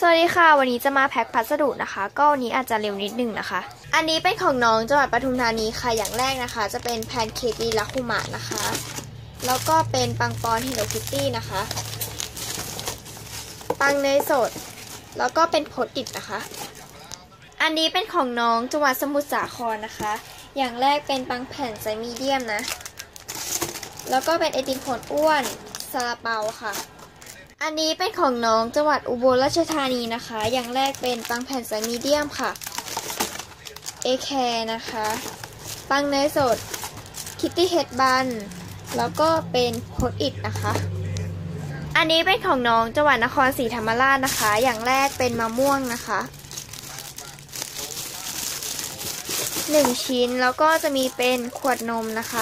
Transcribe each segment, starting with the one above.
วัสดีค่ะวันนี้จะมาแพ็คพัสดุนะคะก็วันนี้อาจจะเร็วนิดนึงนะคะอันนี้เป็นของน้องจังหวัดปทุมธานีค่ะอย่างแรกนะคะจะเป็นแพนเค้กลีลาคุมะนะคะแล้วก็เป็นปังปอนเฮลโลคิตตี้นะคะปังเนยสดแล้วก็เป็นโพสต์อิทนะคะอันนี้เป็นของน้องจังหวัดสมุทรสาครนะคะอย่างแรกเป็นปังแผ่นไซส์มีเดียมนะแล้วก็เป็นไอติมโคนอ้วนซาลาเปาค่ะอันนี้เป็นของน้องจังหวัดอุบลราชธานีนะคะอย่างแรกเป็นปังแผ่นไซส์มีเดียมค่ะเอแคร์นะคะปังเนยสดคิตตี้เฮดบันแล้วก็เป็นโพสต์อิทนะคะอันนี้เป็นของน้องจังหวัดนครศรีธรรมราชนะคะอย่างแรกเป็นมะม่วงนะคะ1ชิ้นแล้วก็จะมีเป็นขวดนมนะคะ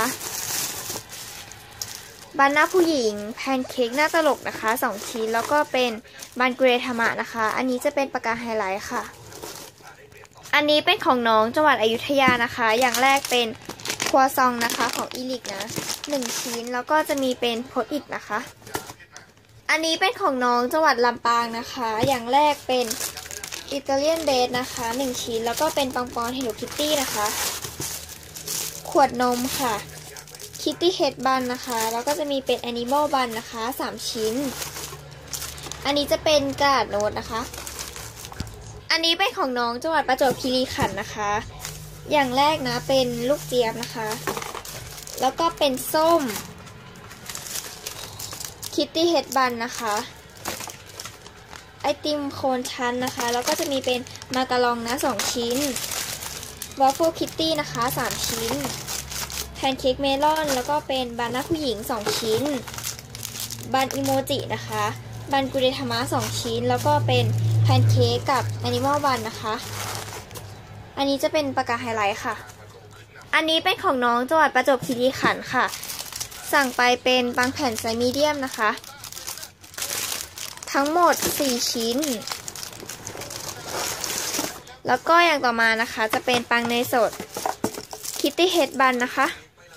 บันหน้าผู้หญิงแพนเค้กหน้าตลกนะคะ2ชิ้นแล้วก็เป็นบันเกรทามะนะคะอันนี้จะเป็นปากกาไฮไลท์ค่ะอันนี้เป็นของน้องจังหวัดอยุธยานะคะอย่างแรกเป็นครัวซองนะคะของอีลิกนะ1ชิ้นแล้วก็จะมีเป็นโพสต์อิทนะคะอันนี้เป็นของน้องจังหวัดลำปางนะคะอย่างแรกเป็นอิตาเลียนเบสนะคะ1ชิ้นแล้วก็เป็นปังปอนเฮลโลคิตตี้นะคะขวดนมค่ะคิตตี้เฮดบันนะคะแล้วก็จะมีเป็นแอนิมอลบันนะคะ3ชิ้นอันนี้จะเป็นกระดาษโน้ตนะคะอันนี้เป็นของน้องจังหวัดประจวบคีรีขันธ์นะคะอย่างแรกนะเป็นลูกเจี๊ยบนะคะแล้วก็เป็นส้มคิตตี้เฮดบันนะคะไอติมโคนชั้นนะคะแล้วก็จะมีเป็นมาการองนะ2ชิ้นวอฟเฟิลคิตตี้นะคะ3ชิ้นแพนเค้กเมลอนแล้วก็เป็นบันหน้าผู้หญิง2ชิ้นบันอิโมจินะคะบันกุเรทามะ2ชิ้นแล้วก็เป็นแพนเค้กกับแอนิมอลบันนะคะอันนี้จะเป็นปากกาไฮไลท์ค่ะอันนี้เป็นของน้องจังหวัดประจวบคีรีขันธ์ค่ะสั่งไปเป็นปังแผ่นไซส์มีเดียมนะคะทั้งหมด4ชิ้นแล้วก็อย่างต่อมานะคะจะเป็นปังเนยสดคิตตี้เฮดบันนะคะ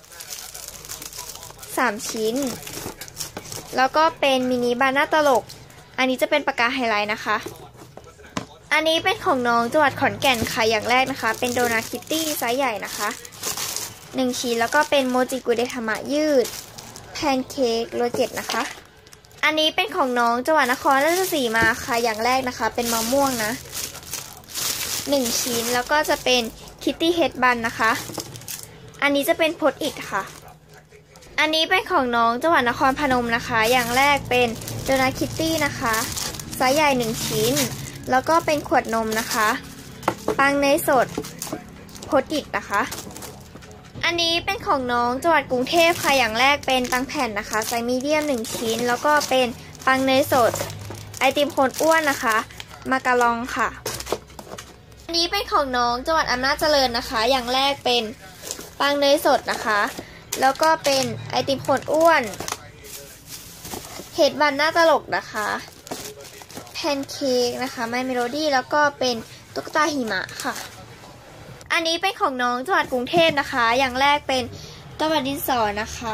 3ชิ้นแล้วก็เป็นมินิบานาตลกอันนี้จะเป็นปากกาไฮไลท์นะคะอันนี้เป็นของน้องจังหวัดขอนแก่นค่ะอย่างแรกนะคะเป็นโดนัทคิตตี้ไซส์ใหญ่นะคะ1ชิ้นแล้วก็เป็นโมจิกุเดทามะยืดแพนเค้กโรเจ็ตนะคะอันนี้เป็นของน้องจังหวัดนครราชสีมาค่ะอย่างแรกนะคะเป็นมะม่วงนะ1ชิ้นแล้วก็จะเป็นคิตตี้เฮดบันนะคะอันนี้จะเป็นโพสต์อิทค่ะอันนี้เป็นของน้องจังหวัดนครพนมนะคะอย่างแรกเป็นโดนัทคิตตี้นะคะไซส์ใหญ่1ชิ้นแล้วก็เป็นขวดนมนะคะปังเนยสดโพสต์อิทนะคะอันนี้เป็นของน้องจังหวัดกรุงเทพค่ะอย่างแรกเป็นปังแผ่นนะคะไซส์มีเดียม1ชิ้นแล้วก็เป็นปังเนยสดไอติมโคนอ้วนนะคะมาการองค่ะอันนี้เป็นของน้องจังหวัดอำนาจเจริญนะคะอย่างแรกเป็นปังเนยสดนะคะแล้วก็เป็นไอติมโคนอ้วนเฮดบันหน้าตลกนะคะแพนเค้กนะคะไมเมโลดี้แล้วก็เป็นตุ๊กตาหิมะค่ะอันนี้เป็นของน้องจังหวัดกรุงเทพนะคะอย่างแรกเป็นกระดาษดินสอนะคะ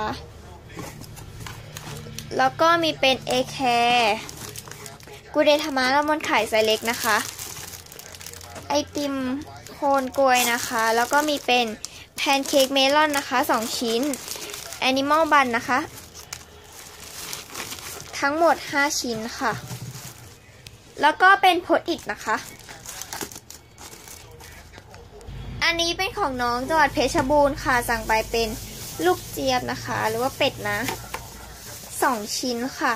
แล้วก็มีเป็นเอแคร์กุเดทามะละมอนไข่ไซส์เล็กนะคะไอติมโคนกล้วยนะคะแล้วก็มีเป็นแพนเค้กเมลอนนะคะ2ชิ้นแอนิมอลบันนะคะทั้งหมด5ชิ้นค่ะแล้วก็เป็นโพสต์อิทนะคะอันนี้เป็นของน้องจังหวัดเพชรบูรณ์ค่ะสั่งไปเป็นลูกเจี๊ยบนะคะหรือว่าเป็ดนะ2ชิ้นค่ะ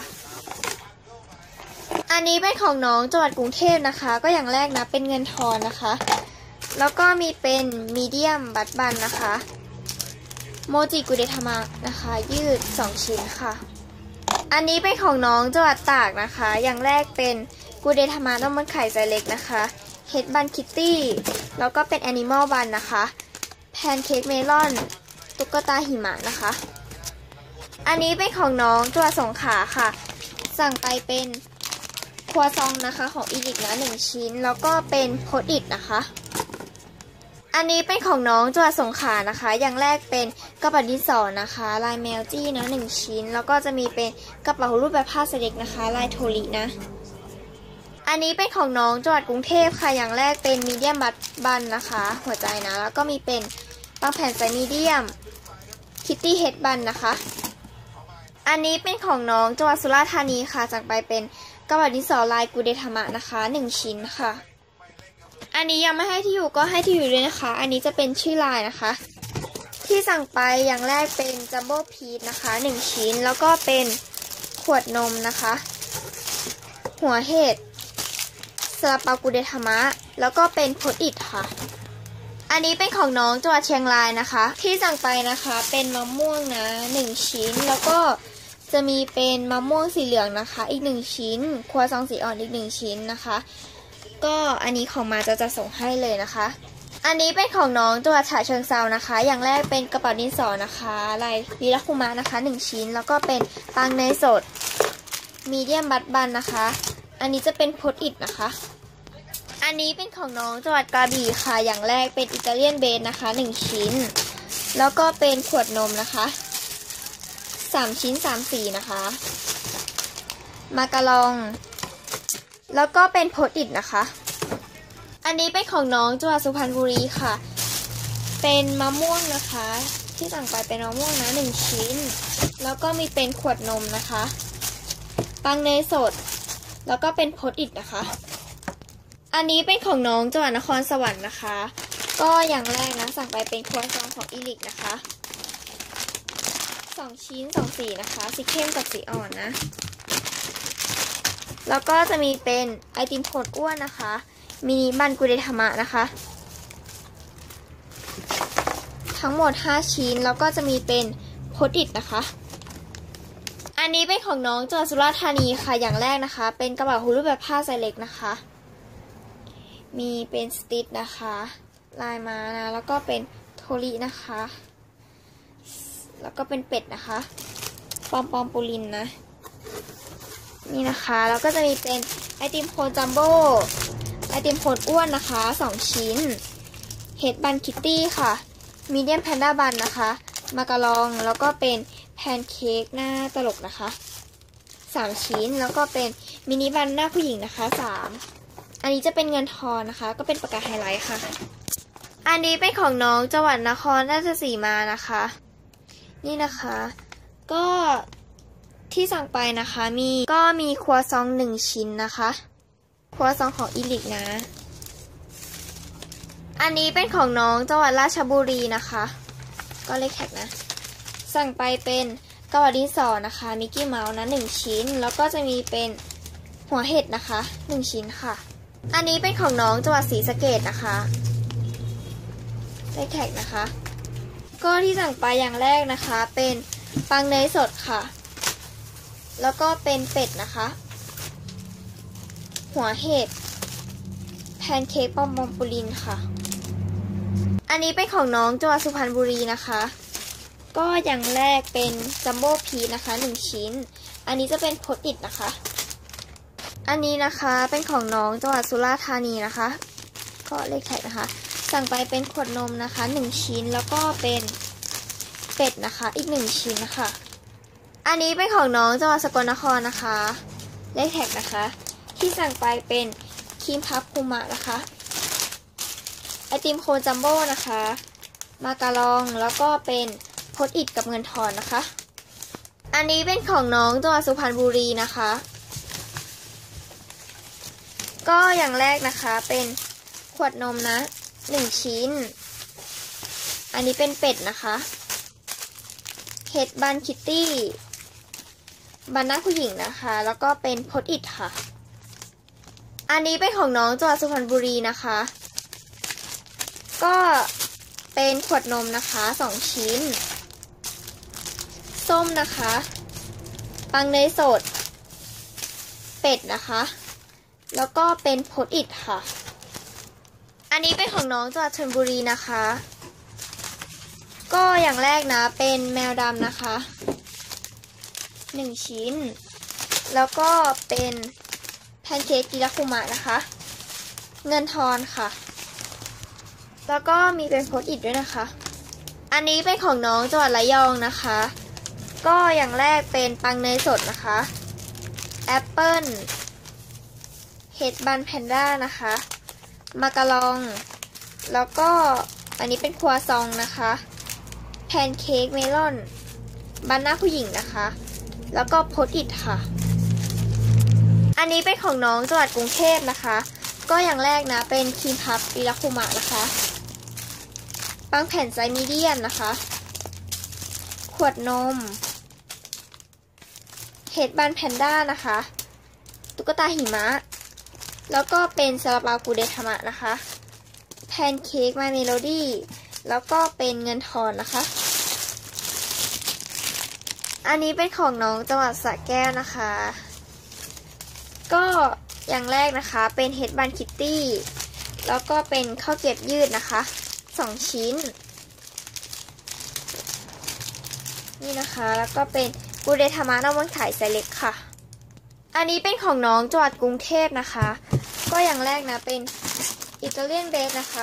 อันนี้เป็นของน้องจังหวัดกรุงเทพนะคะก็อย่างแรกนะเป็นเงินทอนนะคะแล้วก็มีเป็นมีเดียมบัตบันนะคะโมจิกุเดทามะนะคะยืด2ชิ้นค่ะอันนี้เป็นของน้องจังหวัดตากนะคะอย่างแรกเป็นกุเดทามะน้ำมันไข่ไซส์เล็กนะคะเฮดบันคิตตี้แล้วก็เป็นแอนิมอลบันนะคะแพนเค้กเมลอนตุ๊กตาหิมะนะคะอันนี้เป็นของน้องจังหวัดสงขลาค่ะสั่งไปเป็นครัวซองนะคะของอีลิกนะ1ชิ้นแล้วก็เป็นโพสต์อิทนะคะอันนี้เป็นของน้องจังหวัดสงขลานะคะอย่างแรกเป็นกระเป๋าดินสอนะคะลายแมวจี้นะ1ชิ้นแล้วก็จะมีเป็นกระเป๋ารูปแบบผ้าสเล็กนะคะลายโทรินะอันนี้เป็นของน้องจังหวัดกรุงเทพค่ะอย่างแรกเป็นมีเดียมบันนะคะหัวใจนะแล้วก็มีเป็นบางแผ่นไซส์มีเดียมคิตตี้เฮดบันนะคะอันนี้เป็นของน้องจังหวัดสุราษฎร์ธานีค่ะจากไปเป็นกระดาษดินสอลายกูเดทามะนะคะ1ชิ้นค่ะอันนี้ยังไม่ให้ที่อยู่ก็ให้ที่อยู่ด้วยนะคะอันนี้จะเป็นชื่อลายนะคะที่สั่งไปอย่างแรกเป็นจัมโบ้พีชนะคะ1ชิ้นแล้วก็เป็นขวดนมนะคะหัวเห็ดซาลาเปากูเดทามะแล้วก็เป็นโพสต์อิทค่ะอันนี้เป็นของน้องจังหวัดเชียงรายนะคะที่สั่งไปนะคะเป็นมะม่วงนะ1ชิ้นแล้วก็จะมีเป็นมะม่วงสีเหลืองนะคะอีก1ชิ้นครัวซองสีอ่อนอีก1ชิ้นนะคะก็อันนี้ของมาจะส่งให้เลยนะคะอันนี้เป็นของน้องจังหวัดฉะเชิงเทรานะคะอย่างแรกเป็นกระเป๋าดินสอนะคะลายวีรัคุมะนะคะ1ชิ้นแล้วก็เป็นปังเนยสดมีเดียมบันนะคะอันนี้จะเป็นโพสต์อิทนะคะอันนี้เป็นของน้องจังหวัดกระบี่ค่ะอย่างแรกเป็นอิตาเลียนเบสนะคะ1ชิ้นแล้วก็เป็นขวดนมนะคะ3ชิ้น3สีนะคะมาการองแล้วก็เป็นโพสต์อิทนะคะอันนี้เป็นของน้องจังหวัดสุพรรณบุรีค่ะเป็นมะม่วงนะคะที่สั่งไปเป็นมะม่วงนะ1ชิ้นแล้วก็มีเป็นขวดนมนะคะปังเนยสดแล้วก็เป็นโพสต์อิทนะคะอันนี้เป็นของน้องจังหวัดนครสวรรค์นะคะก็อย่างแรกนะสั่งไปเป็นครัวซองของอีลิกนะคะ2ชิ้น2สีนะคะสีเข้มกับสีอ่อนนะแล้วก็จะมีเป็นไอติมโคนอ้วนนะคะมินิบันกุเดทามะนะคะทั้งหมด5ชิ้นแล้วก็จะมีเป็นโพสต์อิทนะคะอันนี้เป็นของน้องจังหวัดสุราษฎร์ธานีค่ะอย่างแรกนะคะเป็นกระเป๋าฮูลูแบบผ้าไซส์เล็กนะคะมีเป็นสติชนะคะลายม้านะแล้วก็เป็นโทรินะคะแล้วก็เป็นเป็ดนะคะปอมปูลินนะนี่นะคะแล้วก็จะมีเป็นไอติมโคนจัมโบ้ไอติมโคนอ้วนนะคะ2ชิ้นเฮดบันคิตตี้ค่ะมีเดียมแพนด้าบันนะคะมาการองแล้วก็เป็นแพนเค้กหน้าตลกนะคะ3ชิ้นแล้วก็เป็นมินิบันหน้าผู้หญิงนะคะ3อันนี้จะเป็นเงินทอนนะคะก็เป็นปากกาไฮไลท์ค่ะอันนี้เป็นของน้องจังหวัดนครราชสีมานะคะนี่นะคะก็ที่สั่งไปนะคะมีครัวซอง1ชิ้นนะคะครัวซองของอีลิกนะอันนี้เป็นของน้องจังหวัดราชบุรีนะคะก็เลขแท็กนะสั่งไปเป็นกระดาษดินสอนะคะมิกกี้เมาส์นะ1ชิ้นแล้วก็จะมีเป็นหัวเห็ดนะคะ1ชิ้นค่ะอันนี้เป็นของน้องจังหวัดศรีสะเกษนะคะเลขแท็กนะคะก็ที่สั่งไปอย่างแรกนะคะเป็นปังเนยสดค่ะแล้วก็เป็นเป็ดนะคะหัวเห็ดแพนเค้กปอมปูลินค่ะอันนี้เป็นของน้องจังหวัดสุพรรณบุรีนะคะก็อย่างแรกเป็นจัมโบ้พีชนะคะ1ชิ้นอันนี้จะเป็นโพสต์อิทนะคะอันนี้นะคะเป็นของน้องจังหวัดสุราษฎร์ธานีนะคะก็เลขแท็กนะคะสั่งไปเป็นขวดนมนะคะ1ชิ้นแล้วก็เป็นเป็ดนะคะอีก1ชิ้นนะคะอันนี้เป็นของน้องจังหวัดสกลนครนะคะเลขแท็กนะคะที่สั่งไปเป็นครีมพับคุมะนะคะไอติมโคนจัมโบ้นะคะมาการองแล้วก็เป็นโพสต์อิทกับเงินทอนนะคะอันนี้เป็นของน้องจังหวัดสุพรรณบุรีนะคะก็อย่างแรกนะคะเป็นขวดนมนะ1ชิ้นอันนี้เป็นเป็ดนะคะเฮดบันคิตตี้บันหน้าผู้หญิงนะคะแล้วก็เป็นโพสต์อิทค่ะอันนี้เป็นของน้องจังหวัดสุพรรณบุรีนะคะก็เป็นขวดนมนะคะ2ชิ้นส้มนะคะปังเนยสดเป็ดนะคะแล้วก็เป็นโพสต์อิทค่ะอันนี้เป็นของน้องจังหวัดชลบุรีนะคะก็อย่างแรกนะเป็นแมวดำนะคะ1ชิ้นแล้วก็เป็นแพนเค้กกิราคุมะนะคะเงินทอนค่ะแล้วก็มีเป็นโพสต์อิทด้วยนะคะอันนี้เป็นของน้องจังหวัดระยองนะคะก็อย่างแรกเป็นปังเนยสดนะคะแอปเปิ้ลเฮเฮดบันแพนด้านะคะมาการองแล้วก็อันนี้เป็นครัวซองนะคะแพนเค้กเมลอนบานาผู้หญิงนะคะแล้วก็โพสต์อิทค่ะอันนี้เป็นของน้องจังหวัดกรุงเทพนะคะก็อย่างแรกนะเป็นครีมพับริลาคุมะนะคะบางแผ่นไซส์มีเดียมนะคะขวดนมเฮดบันแพนด้านะคะตุ๊กตาหิมะแล้วก็เป็นซาลาเปากูเดทามะนะคะแพนเค้กมาเมโลดี้แล้วก็เป็นเงินทอนนะคะอันนี้เป็นของน้องจังหวัดสระแก้วนะคะก็อย่างแรกนะคะเป็นเฮดบันคิตตี้แล้วก็เป็นข้าวเกรี๊ยวยืดนะคะ2ชิ้นนี่นะคะแล้วก็เป็นกูเดทามะน้ำมันขายไซส์เล็กค่ะอันนี้เป็นของน้องจังหวัดกรุงเทพนะคะก็อย่างแรกนะเป็นอิตาเลียนเบสนะคะ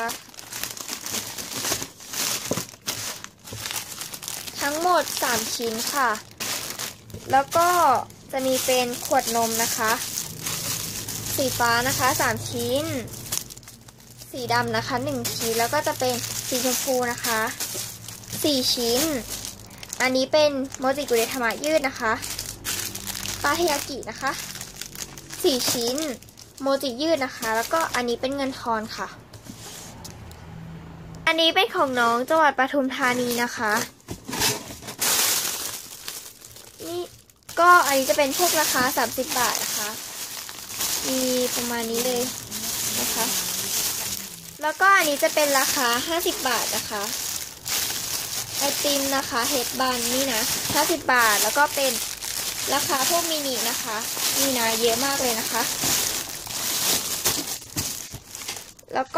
ทั้งหมด3ชิ้นค่ะแล้วก็จะมีเป็นขวดนมนะคะสีฟ้านะคะ3ชิ้นสีดำนะคะ1ชิ้นแล้วก็จะเป็นสีชมพูนะคะ4ชิ้นอันนี้เป็นโมจิกุเรทามะยืดนะคะปาเทยากินะคะ4ชิ้นโมจิยืดนะคะแล้วก็อันนี้เป็นเงินทอนค่ะอันนี้เป็นของน้องจังหวัดปทุมธานีนะคะนี่ก็อันนี้จะเป็นพวกราคา30 บาทนะคะมีประมาณนี้เลยนะคะแล้วก็อันนี้จะเป็นราคา50 บาทนะคะไอติมนะคะเฮดบันนี่นะ50 บาทแล้วก็เป็นราคาพวกมินินะคะนี่นะเยอะมากเลยนะคะแล้ว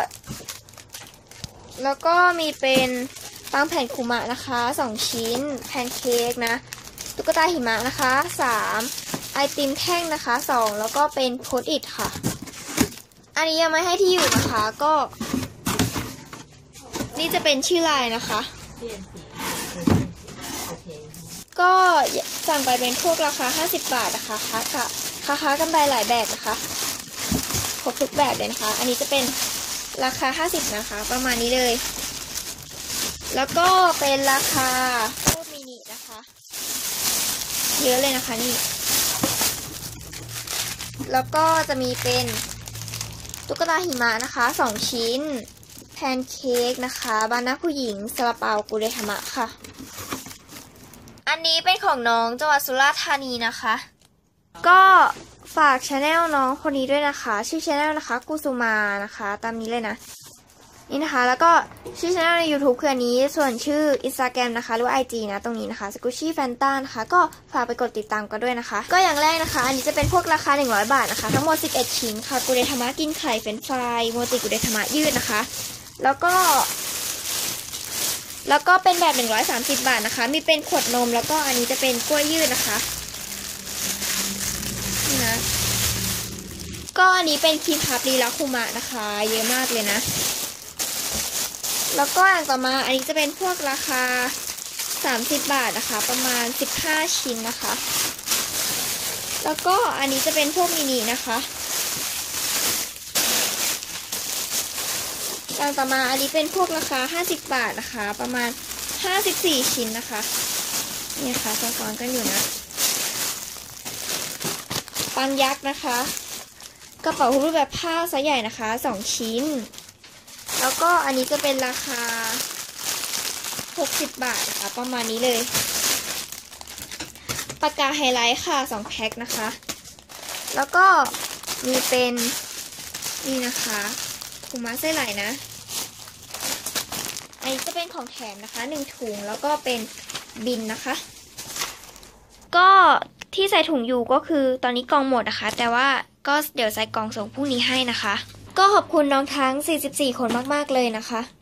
ก็มีเป็นปังแผ่นคุมะนะคะ2ชิ้นแพนเค้กนะตุ๊กตาหิมะนะคะ3ไอติมแท่งนะคะ2แล้วก็เป็นโพสต์อิทค่ะอันนี้ยังไม่ให้ที่อยู่นะคะก็นี่จะเป็นชื่อลายนะคะก็สั่งไปเป็นพวกราคา50 บาทนะคะค้ากำไรหลายแบบนะคะครบทุกแบบเลยนะคะอันนี้จะเป็นราคา50นะคะประมาณนี้เลยแล้วก็เป็นราคาพวกมินินะคะเยอะเลยนะคะนี่แล้วก็จะมีเป็นตุ๊กตาหิมะนะคะ2ชิ้นแพนเค้กนะคะบานาผู้หญิงซาลาเปากูเดทามะค่ะอันนี้เป็นของน้องจังหวัดสุราษฎร์ธานีนะคะก็ฝากชาแนลน้องคนนี้ด้วยนะคะชื่อชาแนลนะคะกุสุมานะคะตามนี้เลยนะนี่นะคะแล้วก็ชื่อช anel ใน YouTube คืออันนี้ส่วนชื่อ Instagram นะคะหรือว่า IG นะตรงนี้นะคะ Squishy Fanta นะคะก็ฝากไปกดติดตามกันด้วยนะคะก็อย่างแรกนะคะอันนี้จะเป็นพวกราคา100 บาทนะคะทั้งหมด11ชิ้นค่ะกูเดทามะกินไข่เฟรนช์ฟรายโมจิกูเดทามะยืดนะคะแล้วก็เป็นแบบ130 บาทนะคะมีเป็นขวดนมแล้วก็อันนี้จะเป็นกล้วยยืดนะคะนี่นะก็อันนี้เป็นครีมพับริลาคุมะนะคะเยอะมากเลยนะแล้วก็อย่างต่อมาอันนี้จะเป็นพวกราคา30 บาทนะคะประมาณ15ชิ้นนะคะแล้วก็อันนี้จะเป็นพวกมินินะคะอย่างต่อมาอันนี้เป็นพวกราคา50 บาทนะคะประมาณ54ชิ้นนะคะนี่ค่ะซ้อนๆกันอยู่นะปังยักษ์นะคะกระเป๋ารูปแบบผ้าไซส์ใหญ่นะคะ2ชิ้นแล้วก็อันนี้จะเป็นราคา60 บาทนะคะประมาณนี้เลยปากกาไฮไลท์ค่ะ2แพ็คนะคะแล้วก็มีเป็นนี่นะคะถุงม้าไส้ไหลนะอันนี้จะเป็นของแถมนะคะ1ถุงแล้วก็เป็นบินนะคะก็ที่ใส่ถุงอยู่ก็คือตอนนี้กล่องหมดนะคะแต่ว่าก็เดี๋ยวใส่กล่องส่งพรุ่งนี้ให้นะคะก็ขอบคุณน้องทั้ง44 คนมากๆเลยนะคะ